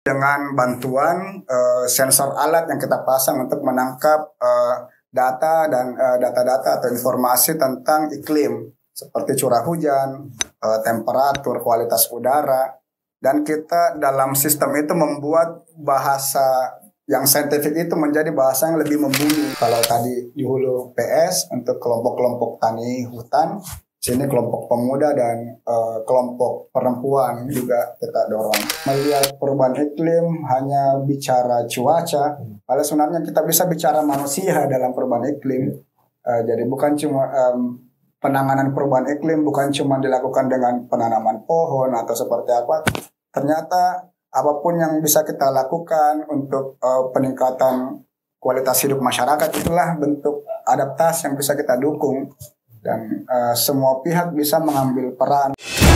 dengan bantuan sensor alat yang kita pasang untuk menangkap data dan data-data atau informasi tentang iklim seperti curah hujan, temperatur, kualitas udara, dan kita dalam sistem itu membuat bahasa yang saintifik itu menjadi bahasa yang lebih membumi. Kalau tadi di hulu PS untuk kelompok-kelompok tani hutan, sini kelompok pemuda dan kelompok perempuan juga kita dorong. Melihat perubahan iklim hanya bicara cuaca, kalau sebenarnya kita bisa bicara manusia dalam perubahan iklim. Jadi bukan cuma penanganan perubahan iklim bukan cuma dilakukan dengan penanaman pohon atau seperti apa. Ternyata apapun yang bisa kita lakukan untuk peningkatan kualitas hidup masyarakat itulah bentuk adaptasi yang bisa kita dukung. Dan semua pihak bisa mengambil peran.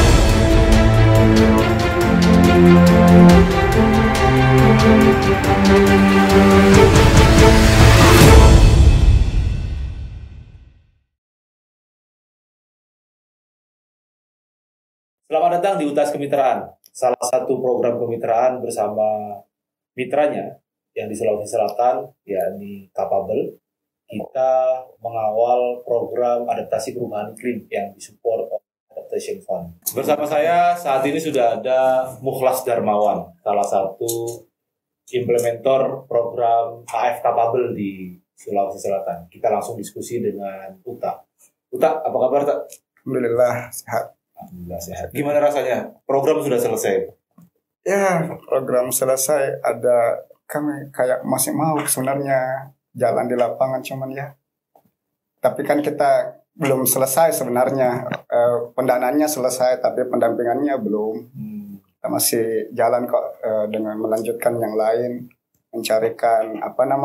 Selamat datang di UTAS Kemitraan, salah satu program kemitraan bersama mitranya yang di Sulawesi Selatan, yakni Capable. Kita mengawal program adaptasi perubahan iklim yang disupport oleh Adaptation Fund. Bersama saya saat ini sudah ada Mukhlas Darmawan, salah satu implementator program AF Capable di Sulawesi Selatan. Kita langsung diskusi dengan Uta. Uta, apa kabar, Tak? Alhamdulillah sehat. Alhamdulillah sehat. Gimana rasanya? Program sudah selesai? Ya, program selesai. Ada kami kayak masih mau sebenarnya jalan di lapangan cuman ya. Tapi kan kita belum selesai sebenarnya. Pendanaannya selesai tapi pendampingannya belum. Kita masih jalan kok dengan melanjutkan yang lain, mencarikan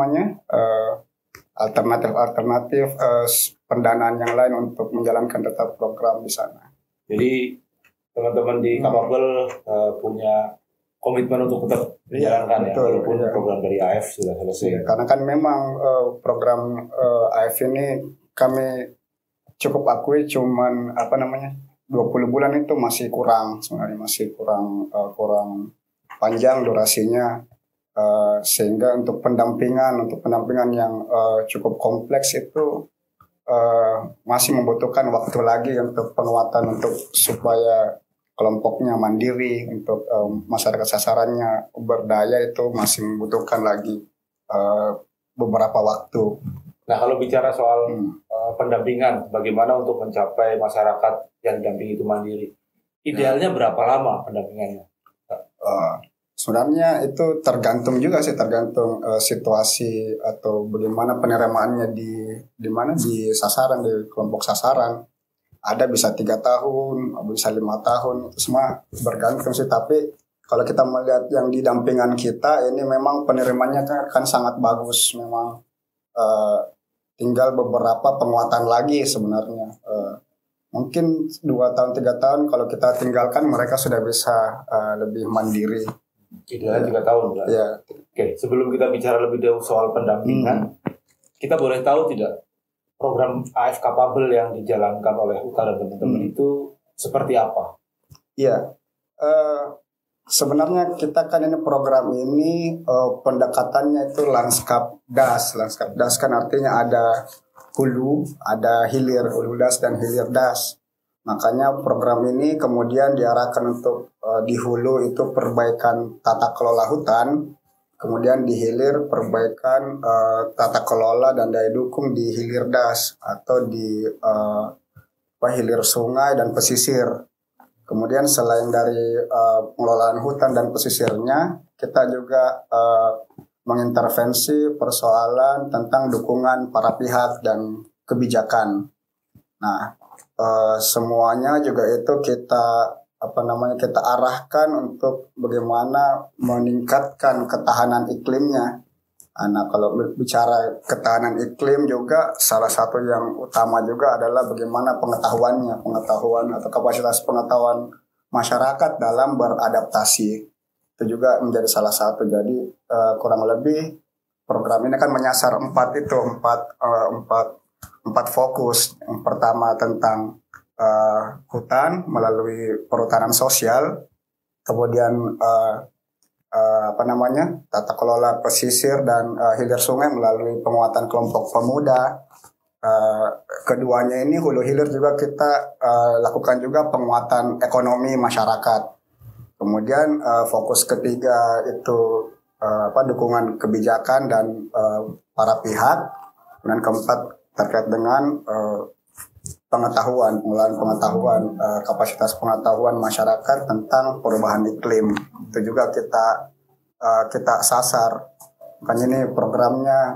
alternatif pendanaan yang lain untuk menjalankan tetap program di sana. Jadi teman-teman di Capable punya komitmen untuk tetap menjalankan ya, walaupun program dari AF sudah selesai. Karena kan memang program AF ini kami cukup akui cuman 20 bulan itu masih kurang, sebenarnya masih kurang panjang durasinya, sehingga untuk pendampingan yang cukup kompleks itu masih membutuhkan waktu lagi untuk penguatan untuk supaya kelompoknya mandiri, untuk masyarakat sasarannya berdaya itu masih membutuhkan lagi beberapa waktu. Nah, kalau bicara soal pendampingan, bagaimana untuk mencapai masyarakat yang didampingi itu mandiri? Idealnya berapa lama pendampingannya? Sebenarnya itu tergantung juga sih, tergantung situasi atau bagaimana penerimaannya di sasaran, di kelompok sasaran. Ada bisa 3 tahun, bisa 5 tahun, itu semua bergantung sih. Tapi kalau kita melihat yang di dampingan kita ini memang penerimaannya kan sangat bagus. Memang tinggal beberapa penguatan lagi sebenarnya. Mungkin 2 tahun, 3 tahun kalau kita tinggalkan mereka sudah bisa lebih mandiri. Idealnya 3 tahun. Ya. Oke, sebelum kita bicara lebih jauh soal pendampingan, kita boleh tahu tidak program AF Capable yang dijalankan oleh UTA dan teman-teman itu seperti apa? Iya, sebenarnya kita kan ini program ini pendekatannya itu lanskap das. Lanskap das kan artinya ada hulu, ada hilir, hulu das dan hilir das. Makanya program ini kemudian diarahkan untuk di hulu itu perbaikan tata kelola hutan. Kemudian di hilir perbaikan tata kelola dan daya dukung di hilir das atau di hilir sungai dan pesisir. Kemudian selain dari pengelolaan hutan dan pesisirnya, kita juga mengintervensi persoalan tentang dukungan para pihak dan kebijakan. Nah, semuanya juga itu kita arahkan untuk bagaimana meningkatkan ketahanan iklimnya. Nah, kalau bicara ketahanan iklim juga salah satu yang utama juga adalah bagaimana pengetahuan atau kapasitas pengetahuan masyarakat dalam beradaptasi. Itu juga menjadi salah satu. Jadi kurang lebih program ini kan menyasar empat fokus. Yang pertama tentang hutan melalui perhutanan sosial, kemudian tata kelola pesisir dan hilir sungai melalui penguatan kelompok pemuda. Keduanya ini hulu hilir juga kita lakukan juga penguatan ekonomi masyarakat. Kemudian fokus ketiga itu dukungan kebijakan dan para pihak. Dan keempat terkait dengan pengulangan pengetahuan, kapasitas pengetahuan masyarakat tentang perubahan iklim. Itu juga kita sasar. Makanya ini programnya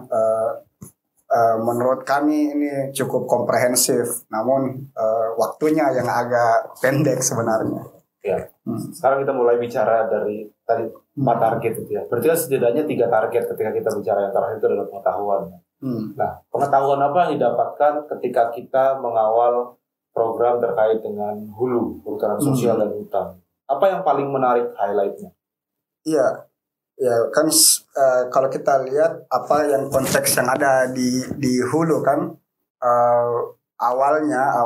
menurut kami ini cukup komprehensif, namun waktunya yang agak pendek sebenarnya. Ya. Sekarang kita mulai bicara dari tadi 4 target itu ya. Berarti kan setidaknya 3 target ketika kita bicara yang terakhir itu adalah pengetahuan. Nah, pengetahuan apa yang didapatkan ketika kita mengawal program terkait dengan hulu, perhutanan sosial dan hutan? Apa yang paling menarik highlightnya? Iya, ya kan kalau kita lihat apa yang konteks yang ada di hulu kan awalnya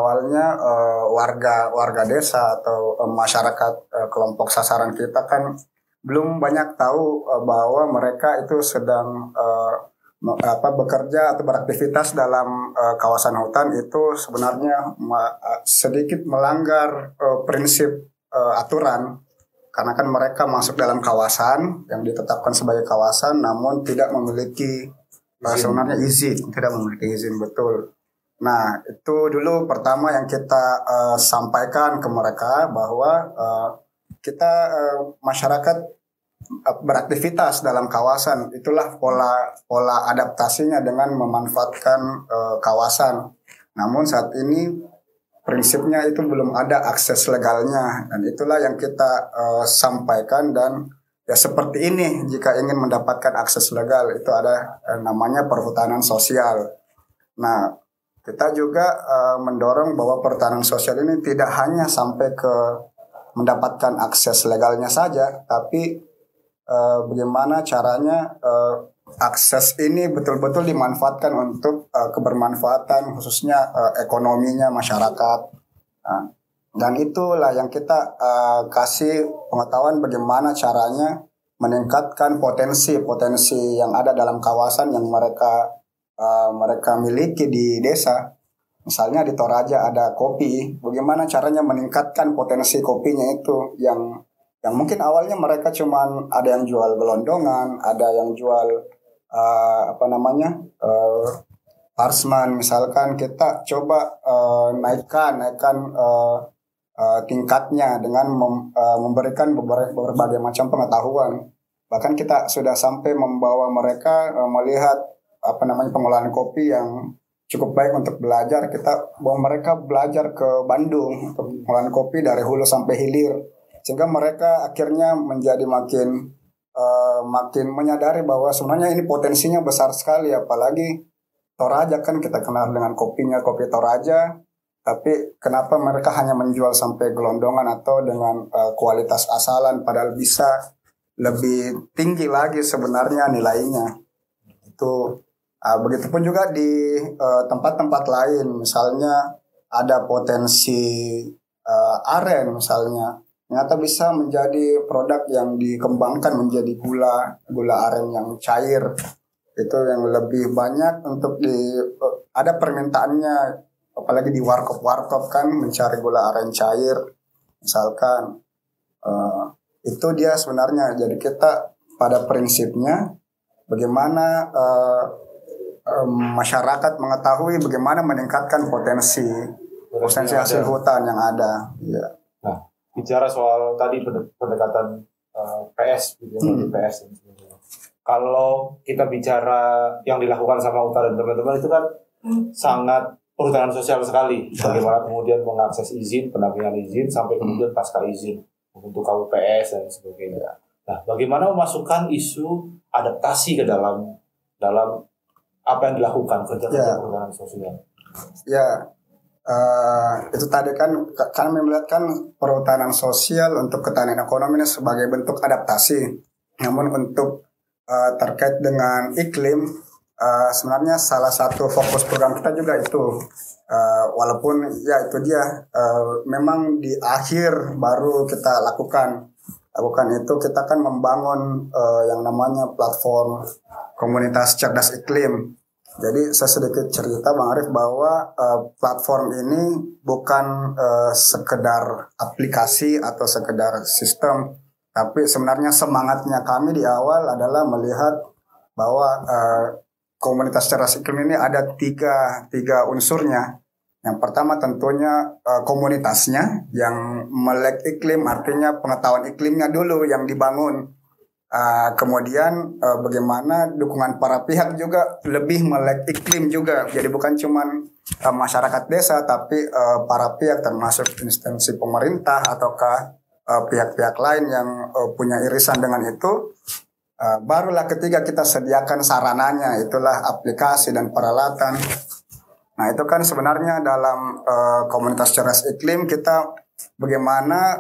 warga desa atau masyarakat kelompok sasaran kita kan belum banyak tahu bahwa mereka itu sedang bekerja atau beraktivitas dalam kawasan hutan itu sebenarnya sedikit melanggar prinsip aturan, karena kan mereka masuk dalam kawasan yang ditetapkan sebagai kawasan namun tidak memiliki sebenarnya izin, tidak memiliki izin, betul. Nah, itu dulu pertama yang kita sampaikan ke mereka bahwa kita masyarakat beraktivitas dalam kawasan, itulah pola adaptasinya dengan memanfaatkan kawasan. Namun saat ini prinsipnya itu belum ada akses legalnya, dan itulah yang kita sampaikan. Dan ya seperti ini, jika ingin mendapatkan akses legal itu ada namanya perhutanan sosial. Nah, kita juga mendorong bahwa perhutanan sosial ini tidak hanya sampai ke mendapatkan akses legalnya saja, tapi bagaimana caranya akses ini betul-betul dimanfaatkan untuk kebermanfaatan khususnya ekonominya masyarakat. Dan itulah yang kita kasih pengetahuan bagaimana caranya meningkatkan potensi yang ada dalam kawasan yang mereka miliki di desa. Misalnya di Toraja ada kopi, bagaimana caranya meningkatkan potensi kopinya itu yang mungkin awalnya mereka cuman ada yang jual gelondongan, ada yang jual parsman, misalkan kita coba naikkan tingkatnya dengan memberikan berbagai macam pengetahuan. Bahkan kita sudah sampai membawa mereka melihat pengolahan kopi yang cukup baik untuk belajar. Kita bawa mereka belajar ke Bandung untuk pengolahan kopi dari hulu sampai hilir, sehingga mereka akhirnya menjadi makin menyadari bahwa sebenarnya ini potensinya besar sekali. Apalagi Toraja kan kita kenal dengan kopinya, kopi Toraja, tapi kenapa mereka hanya menjual sampai gelondongan atau dengan kualitas asalan, padahal bisa lebih tinggi lagi sebenarnya nilainya. Itu begitupun juga di tempat-tempat lain, misalnya ada potensi aren misalnya, ternyata bisa menjadi produk yang dikembangkan menjadi gula aren yang cair. Itu yang lebih banyak untuk ada permintaannya, apalagi di warkop kan mencari gula aren cair misalkan. Itu dia sebenarnya. Jadi kita pada prinsipnya bagaimana masyarakat mengetahui bagaimana meningkatkan potensi hasil hutan yang ada. Ya. Nah, bicara soal tadi pendekatan PS, PS dan sebagainya. Kalau kita bicara yang dilakukan sama UTA dan teman-teman itu kan sangat perhutanan sosial sekali. Bagaimana kemudian mengakses izin, pendampingan izin, sampai kemudian pasca izin untuk KUPS dan sebagainya. Nah, bagaimana memasukkan isu adaptasi ke dalam apa yang dilakukan kerja-kerja perhutanan sosial? Ya, itu tadi kan kami melihatkan perhutanan sosial untuk ketahanan ekonomi ini sebagai bentuk adaptasi. Namun untuk terkait dengan iklim, sebenarnya salah satu fokus program kita juga itu, walaupun ya itu dia memang di akhir baru kita lakukan Bukan itu, kita kan membangun yang namanya platform komunitas cerdas iklim. Jadi saya sedikit cerita Bang Arif bahwa platform ini bukan sekedar aplikasi atau sekedar sistem, tapi sebenarnya semangatnya kami di awal adalah melihat bahwa komunitas cerdas iklim ini ada tiga unsurnya. Yang pertama tentunya komunitasnya yang melek iklim, artinya pengetahuan iklimnya dulu yang dibangun. Kemudian bagaimana dukungan para pihak juga lebih melek iklim juga. Jadi bukan cuma masyarakat desa, tapi para pihak termasuk instansi pemerintah ataukah pihak-pihak lain yang punya irisan dengan itu. Barulah ketiga kita sediakan sarananya, itulah aplikasi dan peralatan. Nah itu kan sebenarnya dalam komunitas cerdas iklim kita bagaimana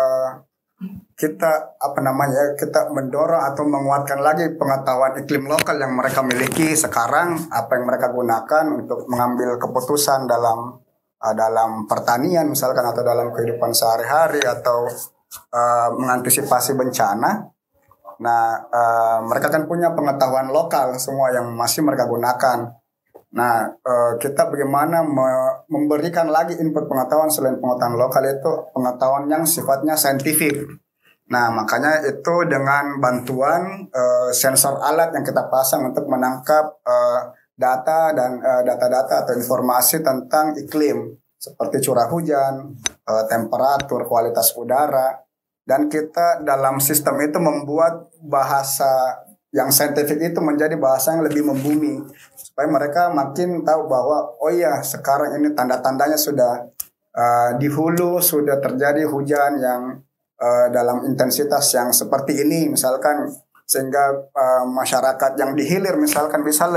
kita mendorong atau menguatkan lagi pengetahuan iklim lokal yang mereka miliki sekarang, apa yang mereka gunakan untuk mengambil keputusan dalam pertanian misalkan, atau dalam kehidupan sehari-hari, atau mengantisipasi bencana. Nah mereka kan punya pengetahuan lokal semua yang masih mereka gunakan. Nah, kita bagaimana memberikan lagi input pengetahuan selain pengetahuan lokal, itu pengetahuan yang sifatnya saintifik. Nah, makanya itu dengan bantuan sensor alat yang kita pasang untuk menangkap data dan data-data atau informasi tentang iklim seperti curah hujan, temperatur, kualitas udara, dan kita dalam sistem itu membuat bahasa yang saintifik itu menjadi bahasa yang lebih membumi, supaya mereka makin tahu bahwa oh iya sekarang ini tanda-tandanya sudah di hulu sudah terjadi hujan yang dalam intensitas yang seperti ini misalkan, sehingga masyarakat yang di hilir misalkan bisa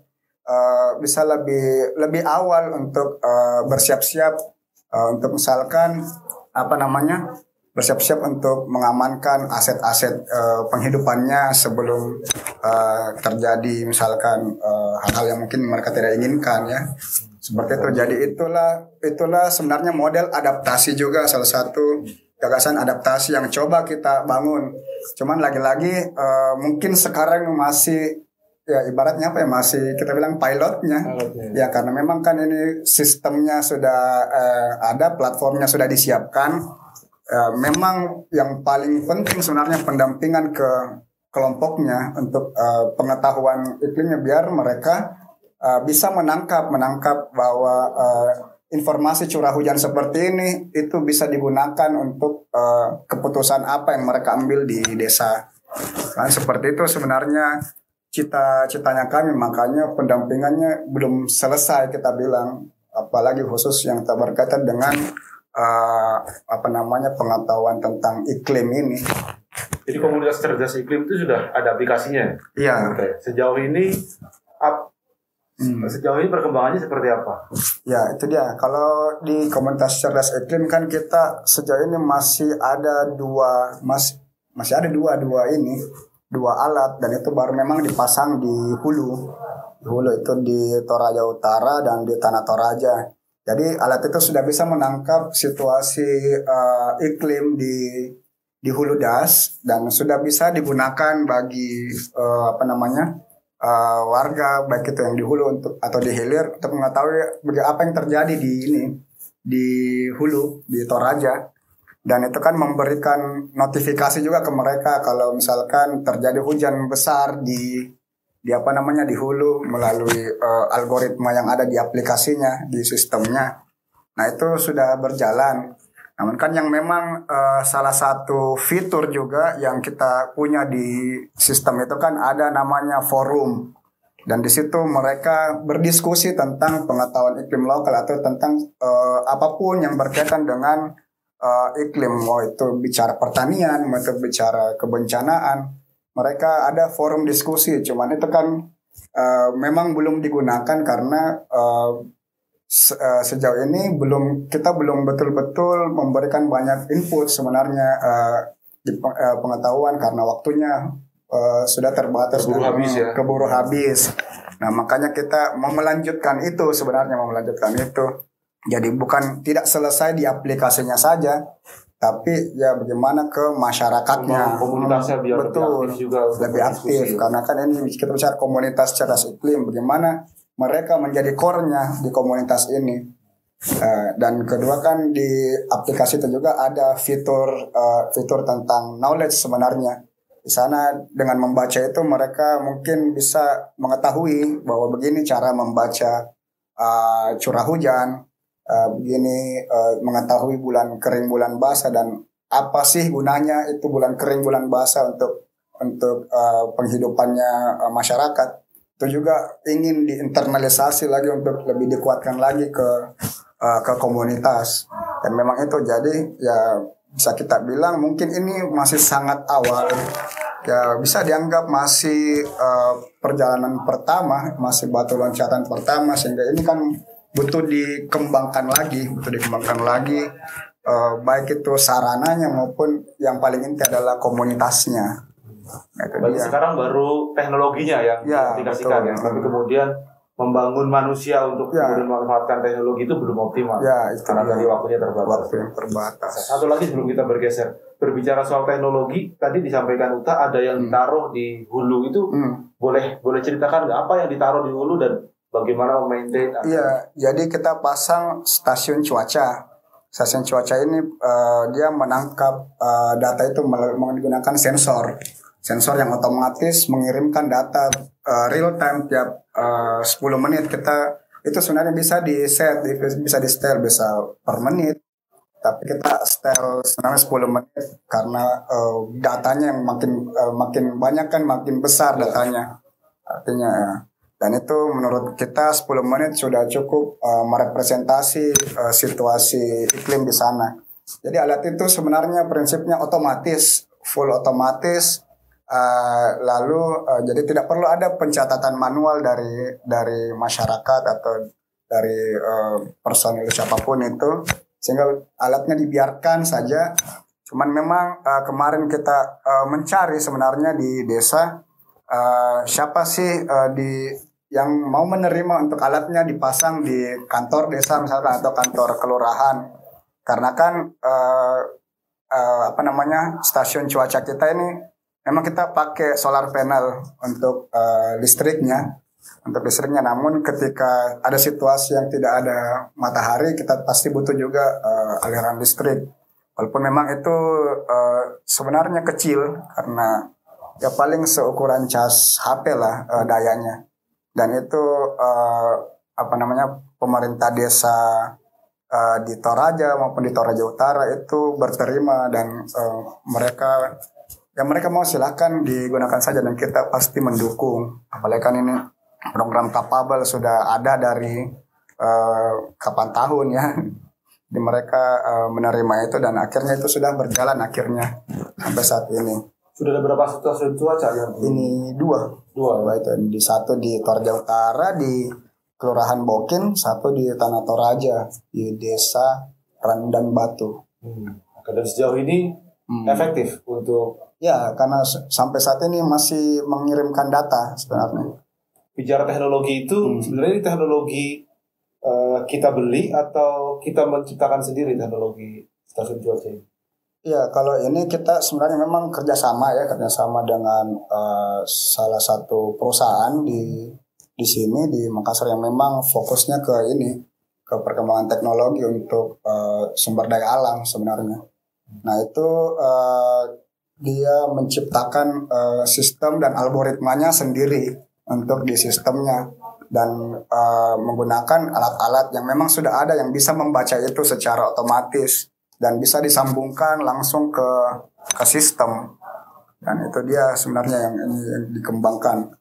lebih awal untuk bersiap-siap untuk misalkan bersiap-siap untuk mengamankan aset-aset penghidupannya sebelum terjadi misalkan hal-hal yang mungkin mereka tidak inginkan ya. Seperti itu. Jadi itulah sebenarnya model adaptasi juga, salah satu gagasan adaptasi yang coba kita bangun. Cuman lagi-lagi mungkin sekarang masih ya ibaratnya masih kita bilang pilotnya. Ya karena memang kan ini sistemnya sudah ada, platformnya sudah disiapkan. Memang yang paling penting sebenarnya pendampingan ke kelompoknya untuk pengetahuan iklimnya, biar mereka bisa menangkap bahwa informasi curah hujan seperti ini itu bisa digunakan untuk keputusan apa yang mereka ambil di desa. Kan seperti itu sebenarnya cita-citanya kami, makanya pendampingannya belum selesai kita bilang, apalagi khusus yang berkaitan dengan pengetahuan tentang iklim ini. Jadi komunitas cerdas iklim itu sudah ada aplikasinya. Iya. Oke. Sejauh ini perkembangannya seperti apa? Ya itu dia. Kalau di komunitas cerdas iklim kan kita sejauh ini masih ada dua alat, dan itu baru memang dipasang di hulu. Di hulu itu di Toraja Utara dan di Tanah Toraja. Jadi alat itu sudah bisa menangkap situasi iklim di hulu das, dan sudah bisa digunakan bagi warga baik itu yang di hulu atau di hilir untuk mengetahui apa yang terjadi di hulu di Toraja, dan itu kan memberikan notifikasi juga ke mereka kalau misalkan terjadi hujan besar di hulu melalui algoritma yang ada di aplikasinya, di sistemnya. Nah itu sudah berjalan. Namun kan yang memang salah satu fitur juga yang kita punya di sistem itu kan ada namanya forum. Dan di situ mereka berdiskusi tentang pengetahuan iklim lokal atau tentang apapun yang berkaitan dengan iklim, mau itu bicara pertanian, mau itu bicara kebencanaan. Mereka ada forum diskusi, cuman itu kan memang belum digunakan karena sejauh ini kita belum betul-betul memberikan banyak input sebenarnya di pengetahuan, karena waktunya sudah terbatas, keburu habis. Nah makanya kita mau melanjutkan itu sebenarnya, Jadi bukan tidak selesai di aplikasinya saja, tapi ya bagaimana ke masyarakatnya. Komunitasnya biar betul, lebih aktif juga. Lebih aktif, karena kan ini kita bicara komunitas cerdas iklim, bagaimana mereka menjadi core-nya di komunitas ini. Dan kedua kan di aplikasi itu juga ada fitur tentang knowledge sebenarnya. Di sana dengan membaca itu mereka mungkin bisa mengetahui bahwa begini cara membaca curah hujan, begini mengetahui bulan kering bulan basah, dan apa sih gunanya itu bulan kering bulan basah untuk penghidupannya masyarakat. Itu juga ingin diinternalisasi lagi untuk lebih dikuatkan lagi ke komunitas. Dan memang itu jadi ya bisa kita bilang mungkin ini masih sangat awal, ya bisa dianggap masih perjalanan pertama, masih batu loncatan pertama, sehingga ini kan butuh dikembangkan lagi, baik itu sarananya maupun yang paling inti adalah komunitasnya. Sekarang baru teknologinya yang diaplikasikan ya, tapi kemudian membangun manusia untuk kemudian memanfaatkan teknologi itu belum optimal. Karena tadi waktunya terbatas. Satu lagi sebelum kita berbicara soal teknologi, tadi disampaikan Uta ada yang ditaruh di hulu itu, boleh ceritakan nggak apa yang ditaruh di hulu dan bagaimana memaintain? Iya, jadi kita pasang stasiun cuaca. Stasiun cuaca ini dia menangkap data itu menggunakan sensor yang otomatis mengirimkan data real time tiap 10 menit. Kita itu sebenarnya bisa di setel bisa per menit, tapi kita setel sebenarnya 10 menit karena datanya yang makin banyak kan makin besar datanya, artinya ya. Dan itu menurut kita 10 menit sudah cukup merepresentasi situasi iklim di sana. Jadi alat itu sebenarnya prinsipnya otomatis, full otomatis. Lalu jadi tidak perlu ada pencatatan manual dari masyarakat atau dari personil siapapun itu, sehingga alatnya dibiarkan saja. Cuman memang kemarin kita mencari sebenarnya di desa siapa sih yang mau menerima untuk alatnya dipasang di kantor desa misalkan atau kantor kelurahan, karena kan stasiun cuaca kita ini memang kita pakai solar panel untuk listriknya, namun ketika ada situasi yang tidak ada matahari, kita pasti butuh juga aliran listrik. Walaupun memang itu sebenarnya kecil, karena ya paling seukuran cas HP lah dayanya. Dan itu pemerintah desa di Toraja maupun di Toraja Utara itu berterima, dan mereka mau silakan digunakan saja, dan kita pasti mendukung. Apalagi kan ini program Capable sudah ada dari kapan tahun ya. Jadi mereka menerima itu, dan akhirnya itu sudah berjalan akhirnya sampai saat ini. Sudah ada berapa stasiun cuaca yang ini? Dua itu. Satu di Toraja Utara di Kelurahan Bokin, satu di Tanah Toraja di Desa Randan Batu. Dan sejauh ini efektif untuk karena sampai saat ini masih mengirimkan data sebenarnya. Bicara teknologi itu sebenarnya ini teknologi kita beli atau kita menciptakan sendiri teknologi stasiun cuaca ini? Iya, kalau ini kita sebenarnya memang kerjasama dengan salah satu perusahaan di sini di Makassar yang memang fokusnya ke perkembangan teknologi untuk sumber daya alam sebenarnya. Nah itu dia menciptakan sistem dan algoritmanya sendiri untuk di sistemnya, dan menggunakan alat-alat yang memang sudah ada yang bisa membaca itu secara otomatis dan bisa disambungkan langsung ke sistem. Dan itu dia sebenarnya yang dikembangkan.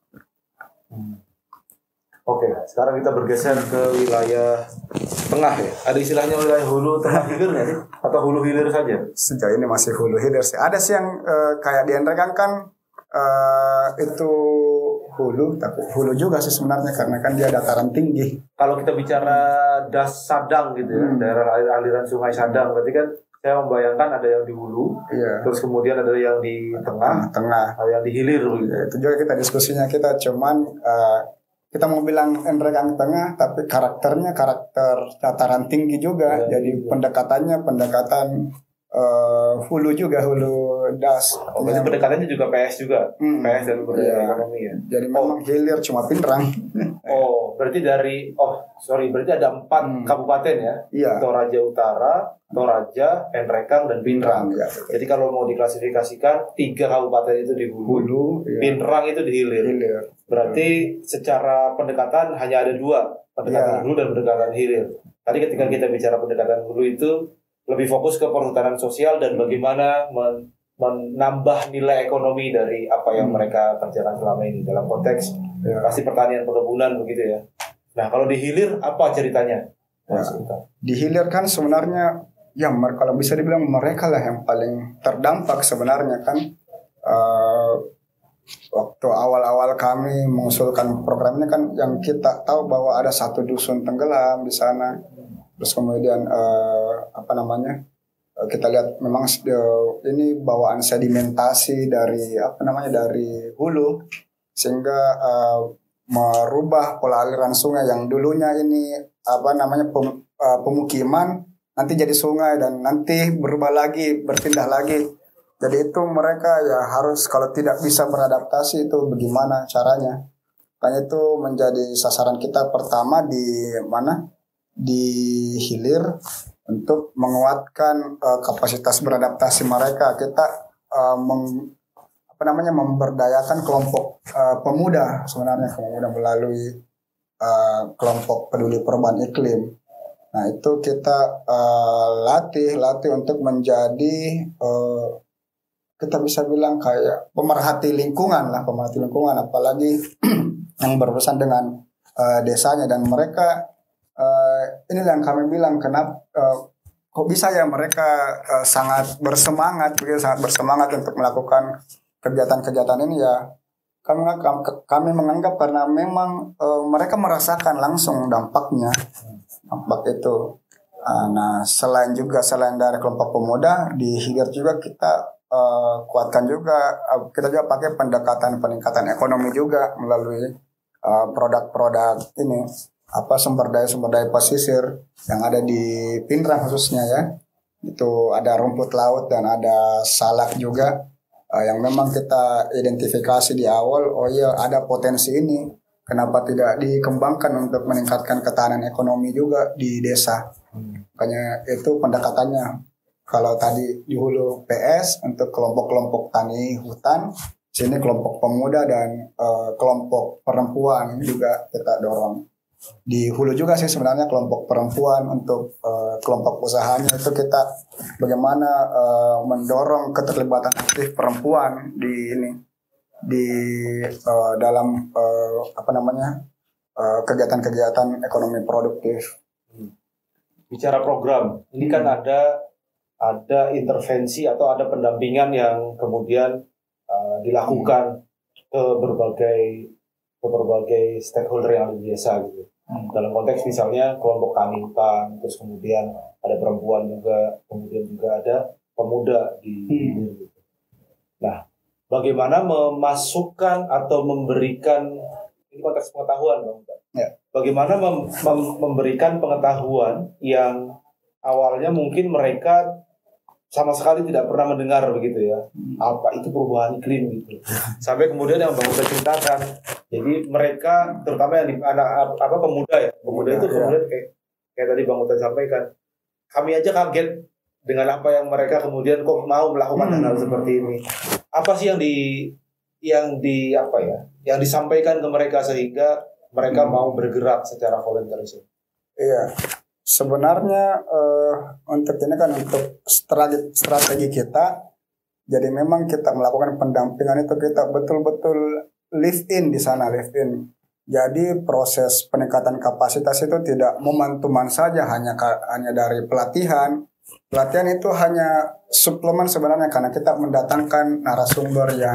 Oke, sekarang kita bergeser ke wilayah tengah ya. Ada istilahnya wilayah hulu tengah hilir nggak sih? Atau hulu hilir saja? Sejauh ini masih hulu hilir sih. Ada sih yang kayak di Endrekan kan itu hulu, tapi hulu juga sih sebenarnya karena kan dia dataran tinggi. Kalau kita bicara das Sadang gitu ya, daerah aliran sungai Sadang, berarti kan saya membayangkan ada yang di hulu, terus kemudian ada yang di tengah, ada yang di hilir. Gitu. Itu juga kita diskusinya, kita cuman kita mau bilang Endrekan tengah, tapi karakter dataran tinggi juga. Jadi pendekatan hulu juga, hulu das. Oh, berarti pendekatannya juga PS juga, PS dan pemberdayaan ekonomi ya. Jadi memang hilir cuma Pindrang. Oh, berarti berarti ada 4 kabupaten ya. Iya. Toraja Utara, Toraja, Penrekang, dan Pindrang. Ya, jadi kalau mau diklasifikasikan 3 kabupaten itu di hulu, iya. Pindrang itu di hilir. Berarti secara pendekatan hanya ada 2, pendekatan hulu dan pendekatan hilir. Tadi ketika kita bicara pendekatan hulu itu lebih fokus ke perhutanan sosial dan bagaimana menambah nilai ekonomi dari apa yang mereka kerjakan selama ini dalam konteks pasti pertanian perkebunan begitu ya. Nah kalau di hilir apa ceritanya? Di hilir kan sebenarnya ya kalau bisa dibilang mereka lah yang paling terdampak sebenarnya kan. Waktu awal-awal kami mengusulkan program ini kan yang kita tahu bahwa ada 1 dusun tenggelam di sana. Terus kemudian kita lihat memang ini bawaan sedimentasi dari dari hulu sehingga merubah pola aliran sungai yang dulunya ini pemukiman nanti jadi sungai dan nanti berubah lagi, berpindah lagi. Jadi itu mereka ya harus kalau tidak bisa beradaptasi itu bagaimana caranya. Makanya itu menjadi sasaran kita pertama di hilir untuk menguatkan kapasitas beradaptasi mereka. Kita memberdayakan kelompok pemuda sebenarnya melalui kelompok peduli perubahan iklim. Nah itu kita latih untuk menjadi kita bisa bilang kayak pemerhati lingkungan, apalagi yang berurusan dengan desanya. Dan mereka ini yang kami bilang kenapa kok bisa ya mereka sangat bersemangat untuk melakukan kegiatan-kegiatan ini ya. Kami menganggap karena memang mereka merasakan langsung dampak itu. Nah selain dari kelompok pemuda di hilir juga kita kuatkan juga, kita juga pakai pendekatan peningkatan ekonomi juga melalui produk-produk ini sumber daya pesisir yang ada di Pindrang khususnya ya. Itu ada rumput laut dan ada salak juga yang memang kita identifikasi di awal. Oh iya ada potensi ini, kenapa tidak dikembangkan untuk meningkatkan ketahanan ekonomi juga di desa. Makanya itu pendekatannya. Kalau tadi di hulu PS untuk kelompok-kelompok tani hutan, sini kelompok pemuda dan kelompok perempuan juga kita dorong. Di hulu juga sih sebenarnya kelompok perempuan untuk kelompok usahanya itu kita bagaimana mendorong keterlibatan aktif perempuan dalam kegiatan-kegiatan ekonomi produktif. Bicara program, ini kan ada intervensi atau ada pendampingan yang kemudian dilakukan ke berbagai stakeholder yang ada di desa gitu. Dalam konteks misalnya kelompok tani hutan, terus kemudian ada perempuan juga, kemudian juga ada pemuda di gitu. Nah, bagaimana memasukkan atau memberikan ini konteks pengetahuan, Bang? Ya. Bagaimana memberikan pengetahuan yang awalnya mungkin mereka sama sekali tidak pernah mendengar begitu ya, apa itu perubahan iklim gitu, sampai kemudian yang Bang Uta ceritakan. Jadi mereka terutama yang pemuda itu kemudian kayak tadi Bang Uta sampaikan, kami aja kaget dengan apa yang mereka kemudian kok mau melakukan hal seperti ini. Apa sih yang disampaikan ke mereka sehingga mereka mau bergerak secara volunteerism? Iya. Sebenarnya untuk ini kan untuk strategi kita, jadi memang kita melakukan pendampingan itu kita betul-betul live in di sana. Jadi proses peningkatan kapasitas itu tidak momentuman saja hanya dari pelatihan. Pelatihan itu hanya suplemen sebenarnya karena kita mendatangkan narasumber yang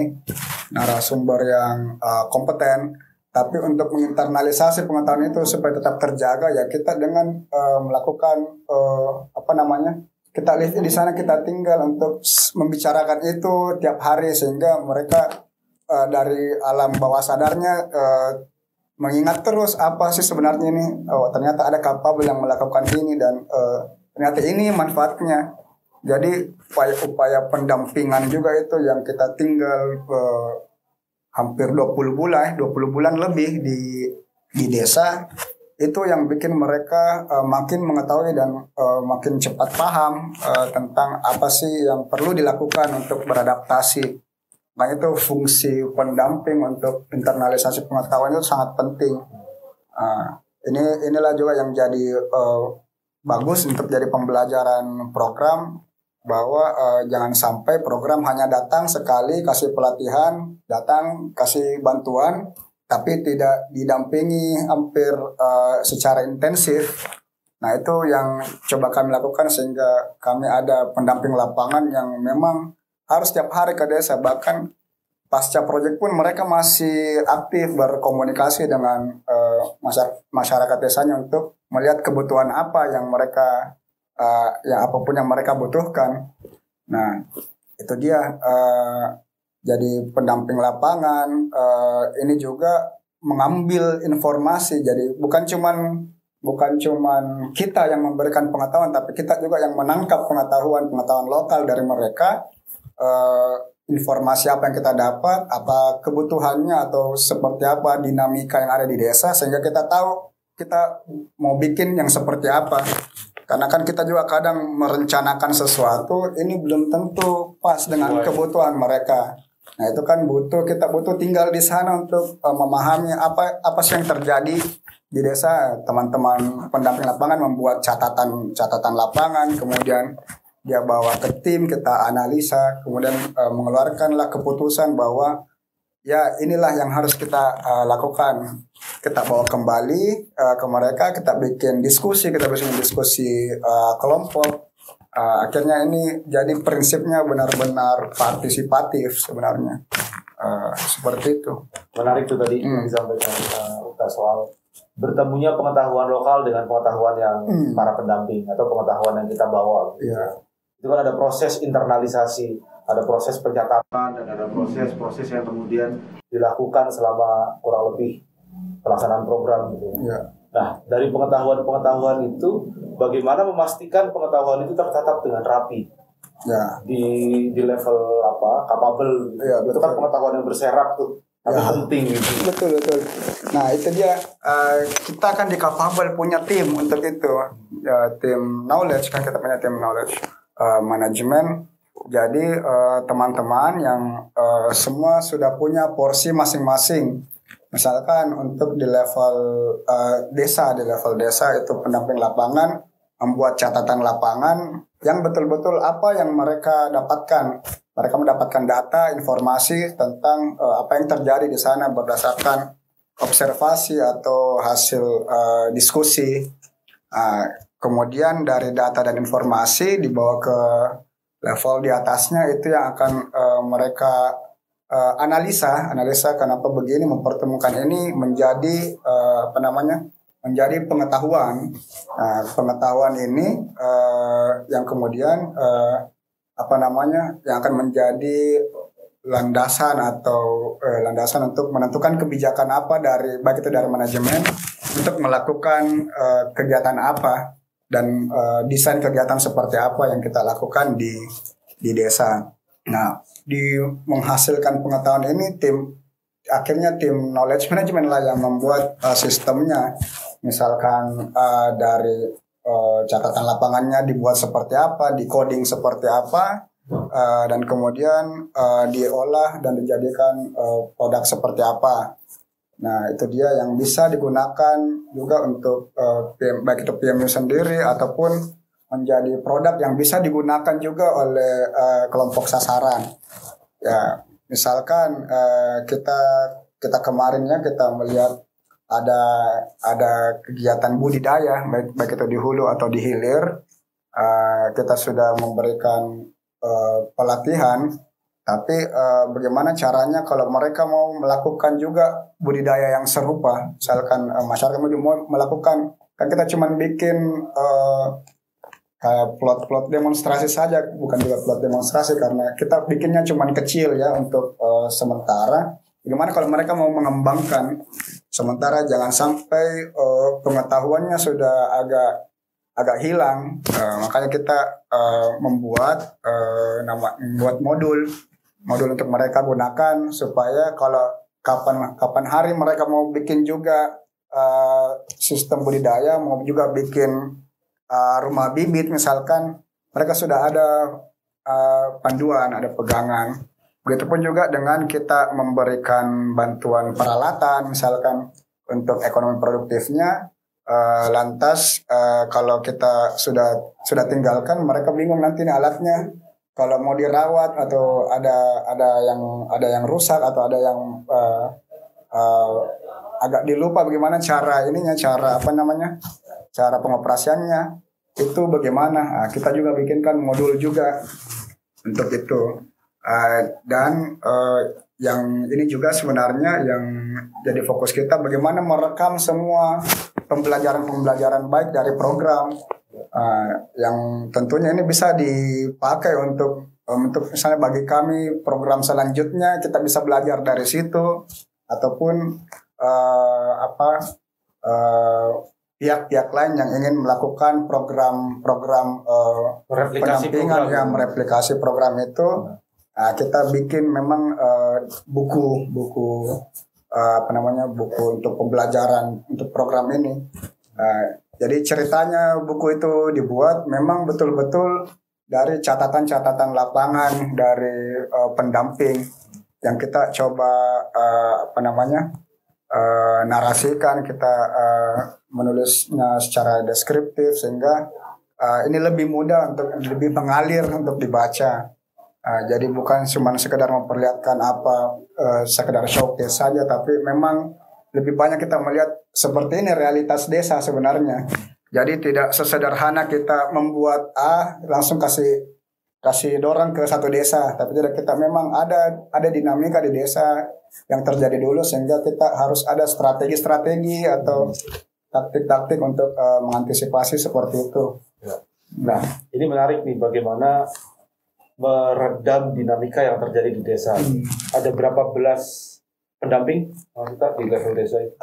kompeten. Tapi untuk menginternalisasi pengetahuan itu supaya tetap terjaga ya kita dengan melakukan kita live di sana, kita tinggal untuk membicarakan itu tiap hari sehingga mereka dari alam bawah sadarnya mengingat terus apa sih sebenarnya ini. Oh ternyata ada kapabel yang melakukan ini dan ternyata ini manfaatnya. Jadi upaya pendampingan juga itu yang kita tinggal hampir 20 bulan, 20 bulan lebih di desa, itu yang bikin mereka makin mengetahui dan makin cepat paham tentang apa sih yang perlu dilakukan untuk beradaptasi. Nah itu fungsi pendamping untuk internalisasi pengetahuan itu sangat penting. Inilah juga yang jadi bagus untuk jadi pembelajaran program, bahwa jangan sampai program hanya datang sekali kasih pelatihan, datang kasih bantuan, tapi tidak didampingi hampir secara intensif. Nah itu yang coba kami lakukan, sehingga kami ada pendamping lapangan yang memang harus setiap hari ke desa. Bahkan pasca proyek pun mereka masih aktif berkomunikasi dengan masyarakat desanya untuk melihat kebutuhan apa yang mereka ya apapun yang mereka butuhkan. Nah itu dia, jadi pendamping lapangan ini juga mengambil informasi. Jadi bukan cuman kita yang memberikan pengetahuan, tapi kita juga yang menangkap pengetahuan lokal dari mereka. Informasi apa yang kita dapat, apa kebutuhannya, atau seperti apa dinamika yang ada di desa, sehingga kita tahu kita mau bikin yang seperti apa. Karena kan kita juga kadang merencanakan sesuatu, ini belum tentu pas dengan kebutuhan mereka. Nah itu kan kita butuh tinggal di sana untuk memahami apa sih yang terjadi di desa. Teman-teman pendamping lapangan membuat catatan lapangan, kemudian dia bawa ke tim, kita analisa, kemudian mengeluarkanlah keputusan bahwa ya inilah yang harus kita lakukan. Kita bawa kembali ke mereka, kita bikin diskusi kelompok. Akhirnya ini jadi prinsipnya benar-benar partisipatif sebenarnya. Seperti itu. Menarik tuh tadi yang disampaikan soal bertemunya pengetahuan lokal dengan pengetahuan yang para pendamping atau pengetahuan yang kita bawa. Iya. Itu kan ada proses internalisasi, ada proses pencatatan, dan ada proses yang kemudian dilakukan selama kurang lebih pelaksanaan program gitu. Ya. Nah, dari pengetahuan itu, bagaimana memastikan pengetahuan itu tercatat dengan rapi? Ya. Di level capable. Ya, itu kan pengetahuan yang berserak tuh, tapi penting gitu. Betul. Nah itu dia, kita kan di capable punya tim untuk itu, tim knowledge kan, kita punya tim knowledge manajemen. Jadi teman-teman yang semua sudah punya porsi masing-masing. Misalkan untuk di level desa itu pendamping lapangan membuat catatan lapangan yang betul-betul apa yang mereka dapatkan. Mereka mendapatkan data, informasi tentang apa yang terjadi di sana berdasarkan observasi atau hasil diskusi. Kemudian dari data dan informasi dibawa ke level di atasnya, itu yang akan mereka analisa kenapa begini, mempertemukan ini menjadi menjadi pengetahuan. Pengetahuan ini yang kemudian yang akan menjadi landasan untuk menentukan kebijakan apa baik itu dari manajemen untuk melakukan kegiatan apa, dan desain kegiatan seperti apa yang kita lakukan di desa. Nah, di menghasilkan pengetahuan ini akhirnya tim knowledge management lah yang membuat sistemnya. Misalkan dari catatan lapangannya dibuat seperti apa, di coding seperti apa, dan kemudian diolah dan dijadikan produk seperti apa. Nah itu dia yang bisa digunakan juga untuk baik itu PMU sendiri ataupun menjadi produk yang bisa digunakan juga oleh kelompok sasaran. Ya misalkan kita kemarin ya kita melihat ada kegiatan budidaya baik itu di hulu atau di hilir. Kita sudah memberikan pelatihan. Tapi bagaimana caranya kalau mereka mau melakukan juga budidaya yang serupa, misalkan masyarakat mau melakukan, kan kita cuma bikin kayak plot demonstrasi saja, bukan juga plot demonstrasi karena kita bikinnya cuma kecil ya untuk sementara. Bagaimana kalau mereka mau mengembangkan, sementara jangan sampai pengetahuannya sudah agak hilang. Makanya kita membuat modul untuk mereka gunakan supaya kalau kapan hari mereka mau bikin juga sistem budidaya, mau juga bikin rumah bibit misalkan, mereka sudah ada panduan, ada pegangan. Begitupun juga dengan kita memberikan bantuan peralatan misalkan untuk ekonomi produktifnya. Lantas kalau kita sudah tinggalkan, mereka bingung nanti nih alatnya kalau mau dirawat atau ada yang rusak atau ada yang agak dilupa bagaimana cara pengoperasiannya itu bagaimana. Kita juga bikinkan modul juga untuk itu. Dan yang ini juga sebenarnya yang jadi fokus kita, bagaimana merekam semua pembelajaran baik dari program yang tentunya ini bisa dipakai untuk misalnya bagi kami program selanjutnya kita bisa belajar dari situ, ataupun pihak-pihak lain yang ingin melakukan program pendampingan yang mereplikasi program itu. Kita bikin memang buku untuk pembelajaran untuk program ini. Jadi ceritanya buku itu dibuat memang betul-betul dari catatan-catatan lapangan dari pendamping yang kita coba narasikan, kita menulisnya secara deskriptif sehingga ini lebih mudah untuk lebih mengalir untuk dibaca. Jadi bukan cuma sekedar memperlihatkan sekedar showcase saja, tapi memang lebih banyak kita melihat seperti ini realitas desa sebenarnya. Jadi tidak sesederhana kita membuat langsung kasih dorong ke satu desa, tapi tidak, kita memang ada dinamika di desa yang terjadi dulu sehingga kita harus ada strategi-strategi atau taktik-taktik untuk mengantisipasi seperti itu. Nah, ini menarik nih bagaimana meredam dinamika yang terjadi di desa. Ada berapa belas pendamping kita di level desa itu?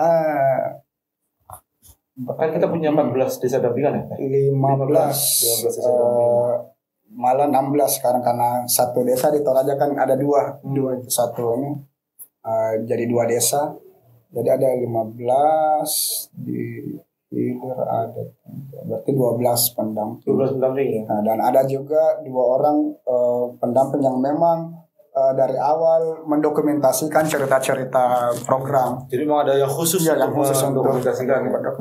Kan kita punya 14 desa dampingan ya? 15 desa dampingan. Malah 16 sekarang karena satu desa di Toraja kan ada dua itu satu ini jadi 2 desa. Jadi ada 15 di Hilir, ada berarti 12 pendamping. 12 pendamping ya. Dan ada juga 2 orang pendamping yang memang dari awal mendokumentasikan cerita-cerita program. Jadi memang ada yang khusus yang khusus untuk mendokumentasikan.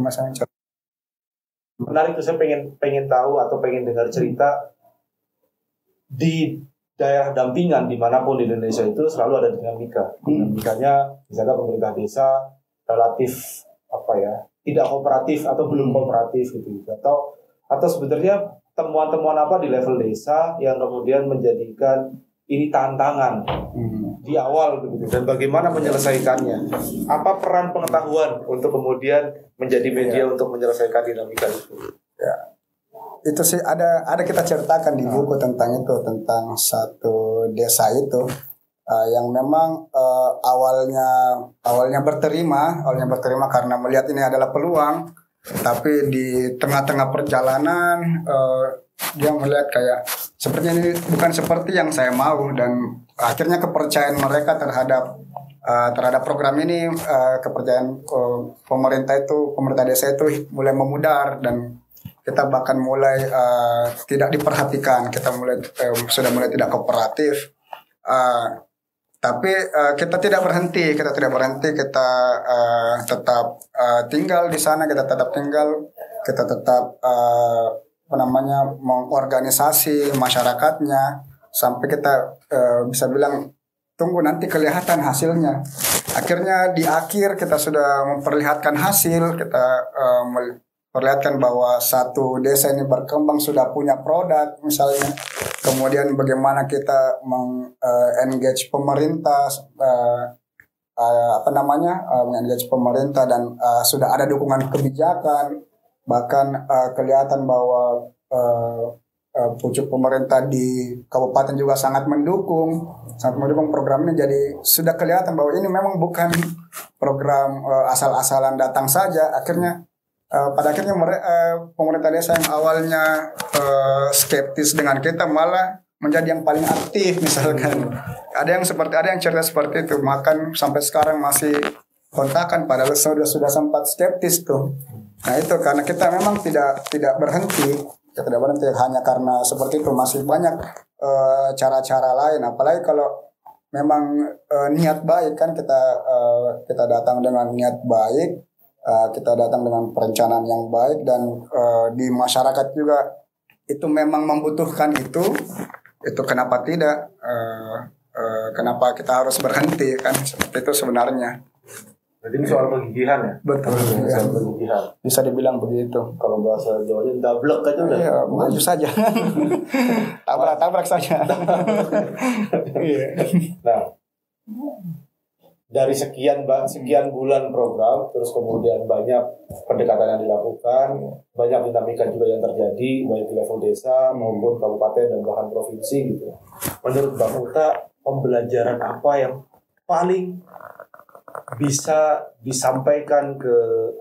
Menarik tuh, saya pengen tahu atau pengen dengar cerita di daerah dampingan dimanapun di Indonesia itu selalu ada dinamika. Dinamikanya misalnya pemerintah desa relatif tidak kooperatif atau belum kooperatif gitu. Atau sebenarnya temuan-temuan apa di level desa yang kemudian menjadikan ini tantangan di awal begitu, dan bagaimana menyelesaikannya? Apa peran pengetahuan untuk kemudian menjadi media untuk menyelesaikan dinamika itu? Ya. Itu sih ada kita ceritakan di buku tentang tentang satu desa itu yang memang awalnya berterima karena melihat ini adalah peluang, tapi di tengah-tengah perjalanan dia melihat kayak sepertinya ini bukan seperti yang saya mau, dan akhirnya kepercayaan mereka terhadap program ini, kepercayaan pemerintah desa itu mulai memudar, dan kita bahkan mulai tidak diperhatikan, kita sudah mulai tidak kooperatif. Tapi kita tidak berhenti, kita tetap tinggal di sana, kita tetap mengorganisasi masyarakatnya sampai kita bisa bilang tunggu nanti kelihatan hasilnya. Akhirnya di akhir kita sudah memperlihatkan hasil, kita perlihatkan bahwa satu desa ini berkembang, sudah punya produk misalnya. Kemudian bagaimana kita engage pemerintah, mengengage pemerintah, dan sudah ada dukungan kebijakan, bahkan kelihatan bahwa pucuk pemerintah di kabupaten juga sangat mendukung program ini. Jadi sudah kelihatan bahwa ini memang bukan program asal-asalan datang saja. Akhirnya pada akhirnya pemerintah desa yang awalnya skeptis dengan kita malah menjadi yang paling aktif misalkan. Ada yang cerita seperti itu, makan sampai sekarang masih kontakan padahal sudah sempat skeptis tuh. Nah itu karena kita memang tidak berhenti, kita tidak berhenti hanya karena seperti itu, masih banyak cara-cara lain. Apalagi kalau memang niat baik kan, kita datang dengan niat baik, kita datang dengan perencanaan yang baik, dan di masyarakat juga itu memang membutuhkan itu kenapa tidak, kenapa kita harus berhenti kan, seperti itu sebenarnya. Jadi ini soal kegigihan ya? Betul. Ya. Soal kegigihan. Bisa dibilang begitu. Kalau bahasa Jawanya dablek aja udah. Iya, maju saja. Tabrak saja. Iya. Nah, dari sekian bulan program, terus kemudian banyak pendekatan yang dilakukan, banyak dinamika juga yang terjadi, baik di level desa maupun kabupaten dan bahkan provinsi gitu. Menurut Bang Uta, pembelajaran apa yang paling bisa disampaikan ke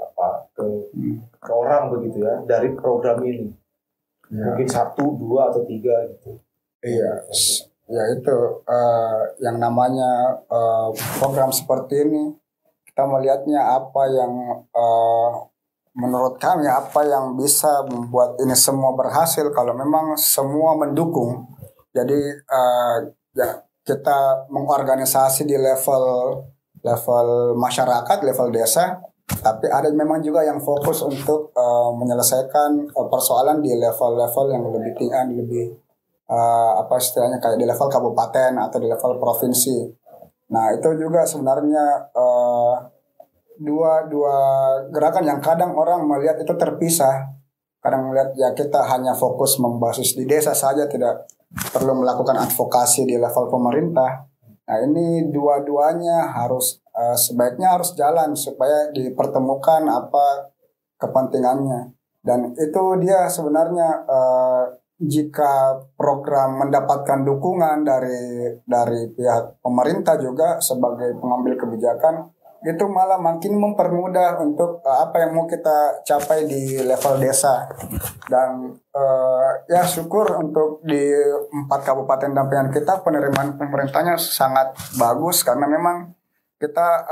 orang begitu ya dari program ini? Ya. Mungkin 1, 2 atau 3 gitu. Iya. Ya itu yang namanya program seperti ini, kita melihatnya apa yang menurut kami apa yang bisa membuat ini semua berhasil kalau memang semua mendukung. Jadi ya kita mengorganisasi di level masyarakat, level desa, tapi ada memang juga yang fokus untuk menyelesaikan persoalan di level-level yang lebih tinggi, lebih apa istilahnya kayak di level kabupaten atau di level provinsi. Nah itu juga sebenarnya dua gerakan yang kadang orang melihat itu terpisah. Kadang melihat ya kita hanya fokus membasis di desa saja, tidak perlu melakukan advokasi di level pemerintah. Nah ini dua-duanya harus sebaiknya harus jalan supaya dipertemukan apa kepentingannya. Dan itu dia sebenarnya jika program mendapatkan dukungan dari pihak pemerintah juga sebagai pengambil kebijakan, itu malah makin mempermudah untuk apa yang mau kita capai di level desa. Dan ya syukur untuk di 4 kabupaten dampingan kita penerimaan pemerintahnya sangat bagus, karena memang kita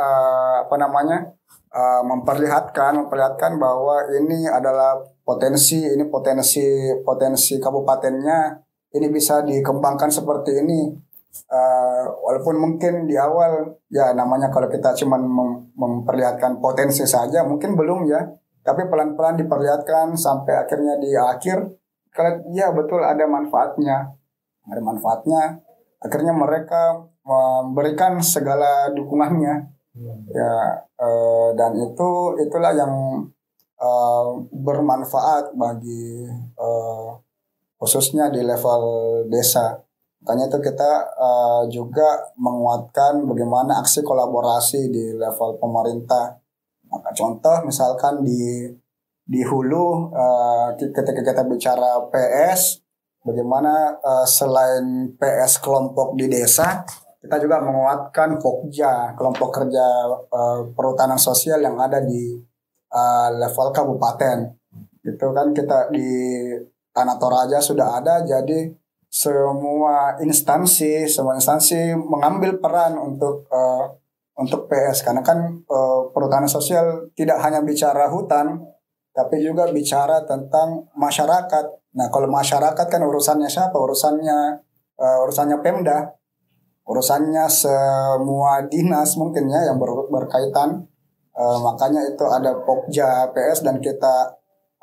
memperlihatkan bahwa ini adalah potensi kabupatennya ini bisa dikembangkan seperti ini. Walaupun mungkin di awal ya namanya kalau kita cuma memperlihatkan potensi saja mungkin belum ya, tapi pelan-pelan diperlihatkan sampai akhirnya di akhir kalau ya betul ada manfaatnya, akhirnya mereka memberikan segala dukungannya ya, dan itulah yang bermanfaat bagi khususnya di level desa. Makanya itu kita juga menguatkan bagaimana aksi kolaborasi di level pemerintah. Maka contoh misalkan di hulu ketika kita bicara PS, bagaimana selain PS kelompok di desa, kita juga menguatkan Pokja, kelompok kerja perhutanan sosial yang ada di level kabupaten. Itu kan kita di Tanah Toraja sudah ada, jadi semua instansi mengambil peran untuk PS, karena kan perhutanan sosial tidak hanya bicara hutan tapi juga bicara tentang masyarakat. Nah kalau masyarakat kan urusannya siapa? Urusannya Pemda, urusannya semua dinas mungkin ya yang berkaitan. Makanya itu ada Pokja PS, dan kita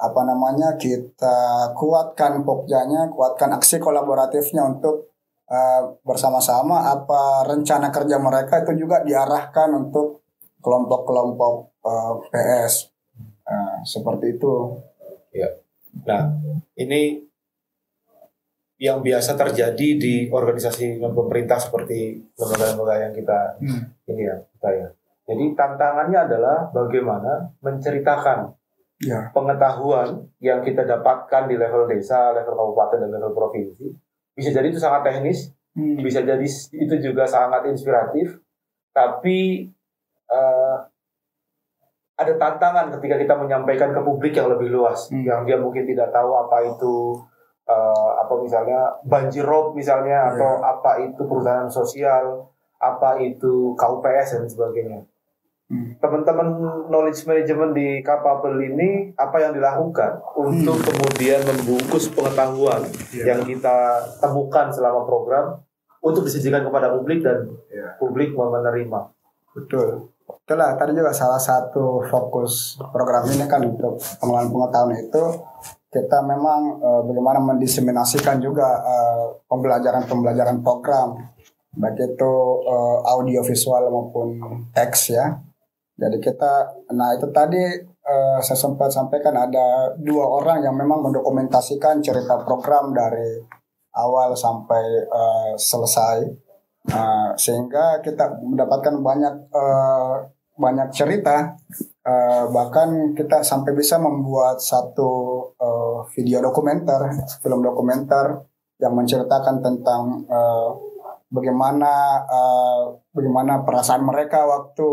kuatkan Pokjanya, kuatkan aksi kolaboratifnya untuk bersama-sama apa rencana kerja mereka itu juga diarahkan untuk kelompok-kelompok PS. Seperti itu. Ya. Nah, ini yang biasa terjadi di organisasi pemerintah seperti lembaga-lembaga yang kita ini ya, kita ya. Jadi tantangannya adalah bagaimana menceritakan pengetahuan yang kita dapatkan di level desa, level kabupaten, dan level provinsi. Bisa jadi itu sangat teknis, bisa jadi itu juga sangat inspiratif, tapi ada tantangan ketika kita menyampaikan ke publik yang lebih luas, yang dia mungkin tidak tahu apa itu apa misalnya banjir rob misalnya, atau apa itu perhutanan sosial, apa itu KUPS dan sebagainya. Teman-teman knowledge management di Capable ini apa yang dilakukan untuk kemudian membungkus pengetahuan yang kita temukan selama program untuk disajikan kepada publik dan publik mau menerima. Betul. Itulah tadi juga salah satu fokus program ini kan untuk pengelolaan pengetahuan itu kita memang bagaimana mendiseminasikan juga pembelajaran program baik itu audio visual maupun teks ya. Jadi itu tadi saya sempat sampaikan ada 2 orang yang memang mendokumentasikan cerita program dari awal sampai selesai, sehingga kita mendapatkan banyak cerita, bahkan kita sampai bisa membuat satu video dokumenter, film dokumenter yang menceritakan tentang bagaimana perasaan mereka waktu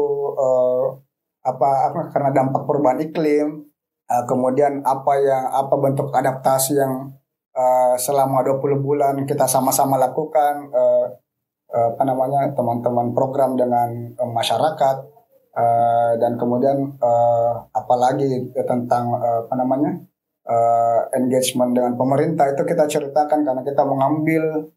karena dampak perubahan iklim, kemudian apa bentuk adaptasi yang selama 20 bulan kita sama-sama lakukan, teman-teman program dengan masyarakat, dan kemudian apalagi tentang engagement dengan pemerintah itu kita ceritakan karena kita mengambil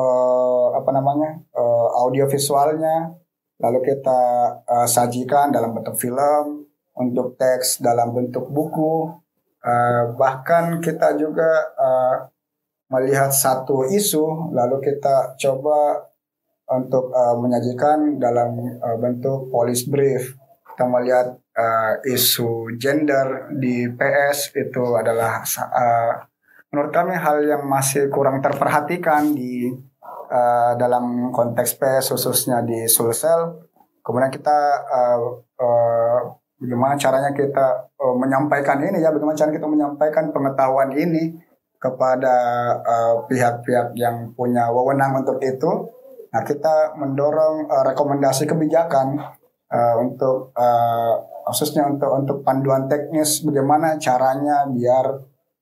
audio visualnya lalu kita sajikan dalam bentuk film, untuk teks dalam bentuk buku, bahkan kita juga melihat satu isu lalu kita coba untuk menyajikan dalam bentuk police brief. Kita melihat isu gender di PS itu adalah menurut kami hal yang masih kurang terperhatikan di dalam konteks PS khususnya di Sulsel. Kemudian kita bagaimana caranya kita menyampaikan ini ya, bagaimana cara kita menyampaikan pengetahuan ini kepada pihak-pihak yang punya wewenang untuk itu. Nah, kita mendorong rekomendasi kebijakan untuk khususnya untuk panduan teknis bagaimana caranya biar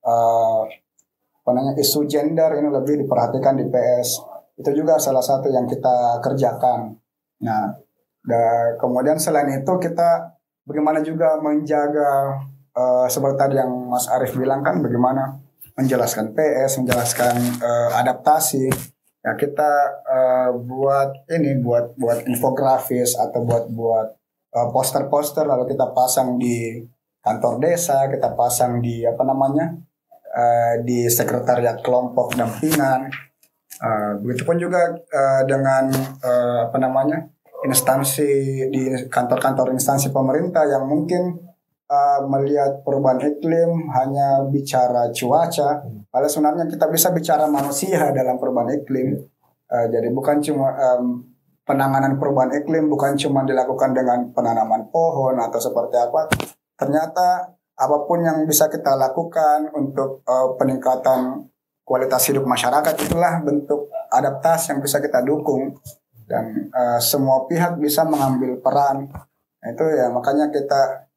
isu gender ini lebih diperhatikan di PS. Itu juga salah satu yang kita kerjakan. Nah, kemudian selain itu kita bagaimana juga menjaga seperti tadi yang Mas Arief bilang kan, bagaimana menjelaskan PS, menjelaskan adaptasi. Ya kita buat infografis atau buat poster-poster lalu kita pasang di kantor desa, kita pasang di di sekretariat kelompok dampingan. Begitupun juga dengan instansi di kantor-kantor instansi pemerintah yang mungkin melihat perubahan iklim hanya bicara cuaca, padahal sebenarnya kita bisa bicara manusia dalam perubahan iklim. Jadi bukan cuma penanganan perubahan iklim bukan cuma dilakukan dengan penanaman pohon atau seperti apa. Ternyata apapun yang bisa kita lakukan untuk peningkatan kualitas hidup masyarakat itulah bentuk adaptasi yang bisa kita dukung, dan semua pihak bisa mengambil peran. Itu ya makanya kita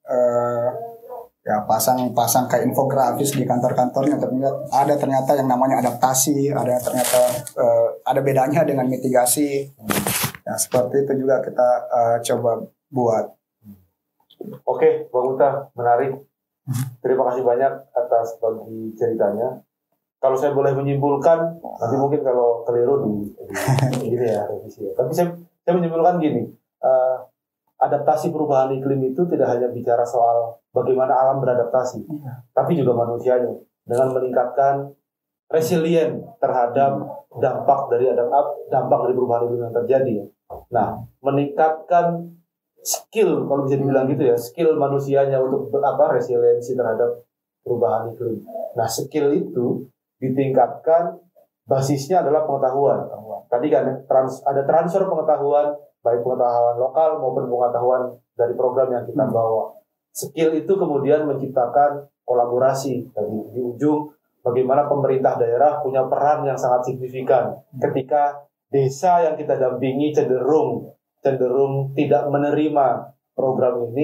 pasang kayak infografis di kantor-kantornya, ternyata yang namanya adaptasi, ada bedanya dengan mitigasi. Ya seperti itu juga kita coba buat. Oke, Bang Uta, menarik. Terima kasih banyak atas bagi ceritanya. Kalau saya boleh menyimpulkan, nanti mungkin kalau keliru di gini ya revisi. Tapi saya menyimpulkan gini, adaptasi perubahan iklim itu tidak hanya bicara soal bagaimana alam beradaptasi, tapi juga manusianya dengan meningkatkan resilient terhadap dampak dari perubahan iklim yang terjadi. Nah, meningkatkan skill, kalau bisa dibilang gitu ya, skill manusianya untuk resiliensi terhadap perubahan iklim. Nah, skill itu ditingkatkan, basisnya adalah pengetahuan. Tadi kan ada transfer pengetahuan, baik pengetahuan lokal maupun pengetahuan dari program yang kita bawa. Skill itu kemudian menciptakan kolaborasi. Di ujung, bagaimana pemerintah daerah punya peran yang sangat signifikan ketika desa yang kita dampingi cenderung tidak menerima program ini,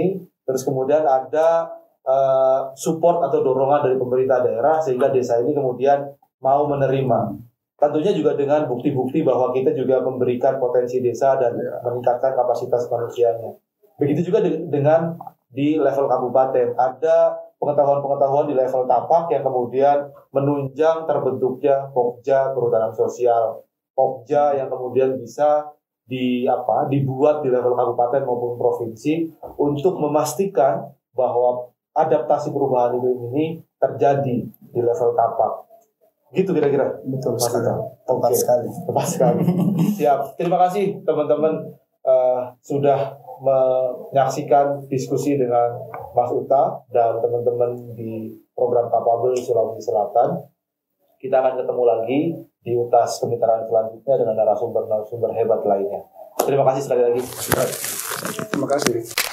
Terus kemudian ada support atau dorongan dari pemerintah daerah sehingga desa ini kemudian mau menerima. Tentunya juga dengan bukti-bukti bahwa kita juga memberikan potensi desa dan meningkatkan kapasitas manusianya. Begitu juga dengan di level kabupaten. Ada pengetahuan-pengetahuan di level tapak yang kemudian menunjang terbentuknya Pokja Perhutanan Sosial. Pokja yang kemudian bisa dibuat di level kabupaten maupun provinsi untuk memastikan bahwa adaptasi perubahan iklim ini terjadi di level tapak. Gitu kira-kira. Betul Mas sekali. Uta. Tepat sekali. Tepat sekali. Siap. Terima kasih teman-teman sudah menyaksikan diskusi dengan Mas Uta dan teman-teman di program Capable Sulawesi Selatan. Kita akan ketemu lagi di UTAS Kemitraan selanjutnya dengan narasumber-narasumber hebat lainnya. Terima kasih sekali lagi. Terima kasih.